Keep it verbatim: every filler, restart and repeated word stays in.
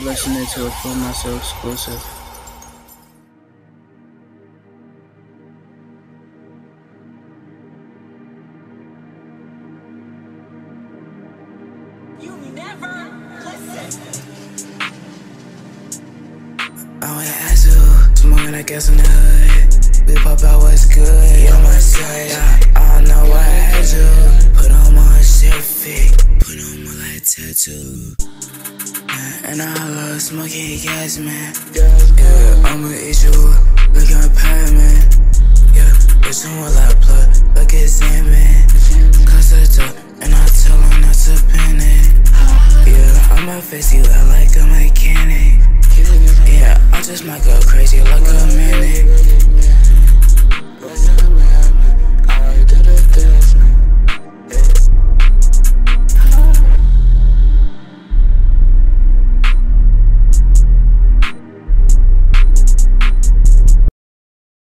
listening to a For Myself exclusive. You never listen. I wanna ask you, smoking I guess in the hood. We pop out what's good, you on my side. I, I don't know why I had you. Put on my swraphk, put on my light tattoo. And I love smoking gas, man. Yeah, I'm an issue, look at PacMan. Yeah, it's on what I plug, look at Sandman. Cause I talk, and I tell her not to panic. Yeah, I'm a facey